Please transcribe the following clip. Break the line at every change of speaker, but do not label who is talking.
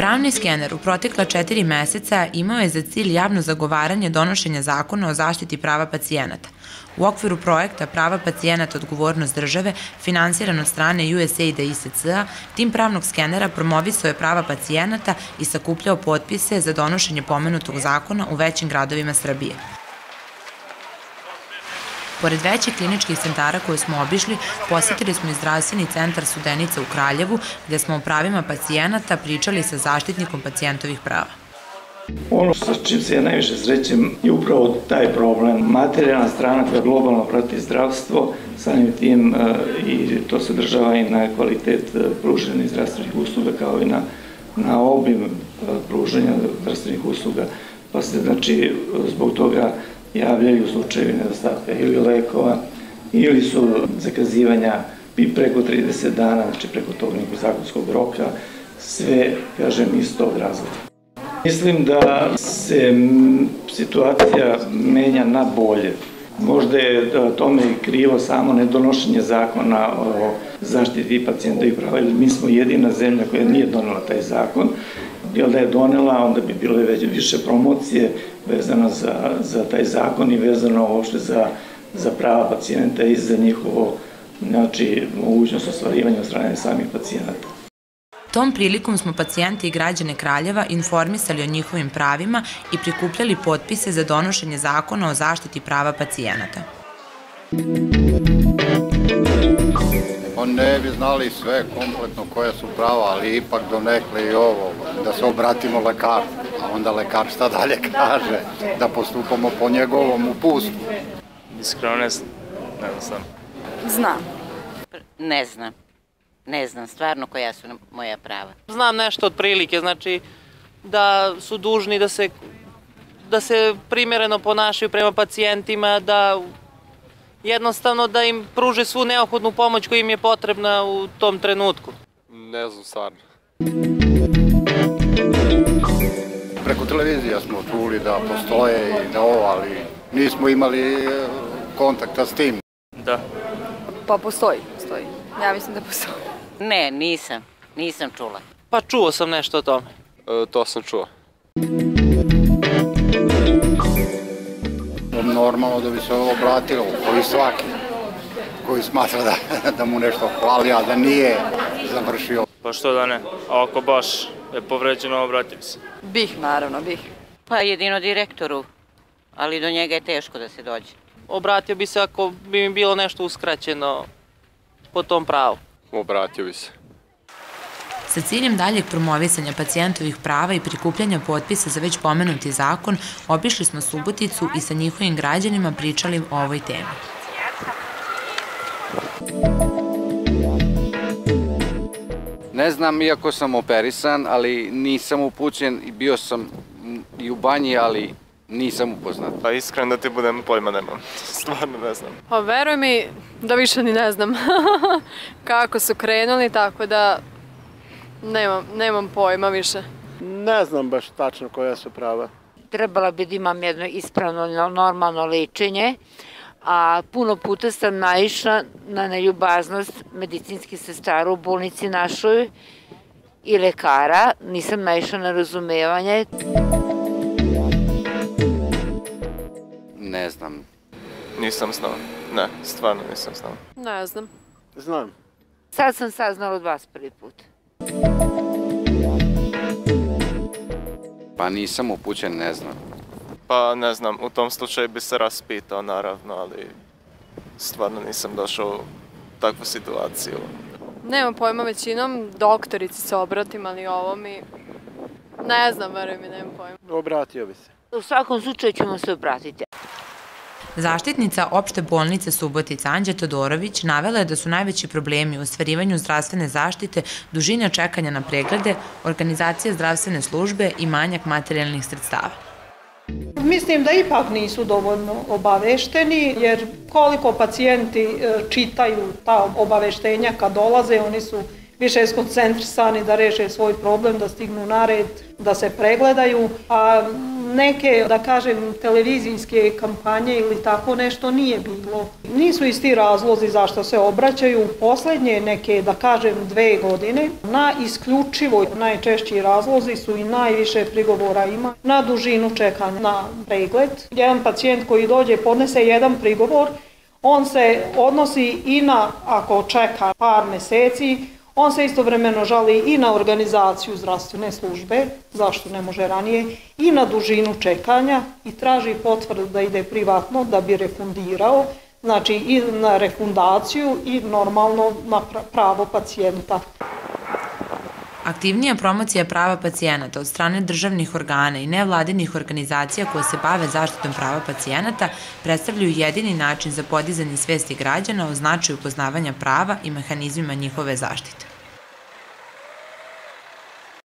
Javni skener u protekla 4 meseca imao je za cilj javno zagovaranje donošenja zakona o zaštiti prava pacijenata. U okviru projekta Prava pacijenata, odgovornost države, finansiran od strane USAID-a i ISC-a, tim pravnog skenera promovisao je prava pacijenata i sakupljao potpise za donošenje pomenutog zakona u većim gradovima Srbije. Pored većih kliničkih centara koje smo obišli, posetili smo i zdravstveni centar Studenica u Kraljevu, gde smo o pravima pacijenata pričali sa zaštitnikom pacijentovih prava.
Ono sa čim se ja najviše srećem je upravo taj problem. Materijalna strana koja globalno prati zdravstvo, samim tim i to se održava i na kvalitet pruženih zdravstvenih usluga kao i na obim pruženja zdravstvenih usluga. Pa se znači zbog toga javljaju slučajevi nedostatka ili lekova ili su zakazivanja i preko 30 dana, znači preko tog nekog zakonskog roka, sve, kažem, iz tog razloga. Mislim da se situacija menja na bolje. Možda je tome i krivo samo nedonošenje zakona o zaštiti pacijentovih prava, jer mi smo jedina zemlja koja nije donela taj zakon, jer da je donela, onda bi bilo više promocije vezano za taj zakon i vezano uopšte za prava pacijenta i za njihovo, znači, mogućnost ostvarivanja od strane samih pacijenata.
Tom prilikom smo pacijente i građane Kraljeva informisali o njihovim pravima i prikupljali potpise za donošenje zakona o zaštiti prava pacijenata.
Ne bi znali sve kompletno koje su prava, ali ipak donekle i ovo, da se obratimo lekaru, a onda lekar šta dalje kaže, da postupamo po njegovom uputstvu.
Iskreno ne znam.
Znam.
Ne znam stvarno koja su moja prava.
Znam nešto od prilike, znači da su dužni da se primjereno ponašaju prema pacijentima, da jednostavno da im pruže svu neophodnu pomoć koja im je potrebna u tom trenutku.
Ne znam stvarno.
Preko televizija smo čuli da postoje i da ovo, ali nismo imali kontakta s tim.
Da.
Pa postoji. Ja mislim da postoji.
Ne, nisam čula.
Pa čuo sam nešto o tome.
To sam čuo.
Normalno da bi se obratilo, koji svaki, koji smatra da mu nešto hvali, a da nije završio.
Pa što da ne, a ako baš je povređeno, obrati se.
Naravno bih.
Pa jedino direktoru, ali do njega je teško da se dođe.
Obratio bi se ako bi mi bilo nešto uskraćeno po tom pravu.
Obratio bi se.
Sa ciljem daljeg promovisanja pacijentovih prava i prikupljanja potpisa za već pomenuti zakon, obišli smo Suboticu i sa njihovim građanima pričali o ovoj temi.
Ne znam, iako sam operisan, ali nisam upućen i bio sam i u banji, ali nisam upoznat.
Pa iskreno da ti budem, pojma nemam. Stvarno ne znam.
Pa veruj mi da više ni ne znam kako su krenuli, tako da nemam pojma više.
Ne znam baš tačno koja su prava.
Trebala bi da imam jedno ispravno, normalno lečenje, a puno puta sam naišla na neljubaznost medicinskih sestara u bolnici našoj i lekara. Nisam naišla na razumevanje.
Ne znam.
Nisam znao. Ne, stvarno nisam znao.
Ne znam.
Znam.
Sad sam saznala od vas prvi put.
Pa nisam upućen, ne znam.
Pa ne znam, u tom slučaju bi se raspitao naravno, ali stvarno nisam došao u takvu situaciju.
Nemam pojma, većinom doktorici se obratim, ali ovo mi... Ne znam, veruj mi, nemam pojma.
Obratio bi se.
U svakom slučaju ćemo se obratiti.
Zaštitnica opšte bolnice Subotica Anđa Todorović navela je da su najveći problemi u ostvarivanju zdravstvene zaštite dužina čekanja na preglede, organizacija zdravstvene službe i manjak materijalnih sredstava.
Mislim da ipak nisu dovoljno obavešteni, jer koliko pacijenti čitaju ta obaveštenja kad dolaze, oni su više skoncentrisani da reše svoj problem, da stignu na red, da se pregledaju, a neke, da kažem, televizijske kampanje ili tako nešto nije bilo. Nisu isti razlozi zašto se obraćaju. Poslednje neke, da kažem, 2 godine, na isključivo najčešći razlozi su i najviše prigovora ima na dužinu čekanja na pregled. Jedan pacijent koji dođe podnese jedan prigovor, on se odnosi i na, ako čeka par meseci, on se istovremeno žali i na organizaciju zdravstvene službe, zašto ne može ranije, i na dužinu čekanja i traži potvrdu da ide privatno da bi refundirao, znači i na refundaciju i normalno na pravo pacijenta.
Aktivnija promocija prava pacijenata od strane državnih organa i nevladinih organizacija koje se bave zaštitom prava pacijenata predstavljaju jedini način za podizanje svesti građana o značaju poznavanja prava i mehanizmima njihove zaštite.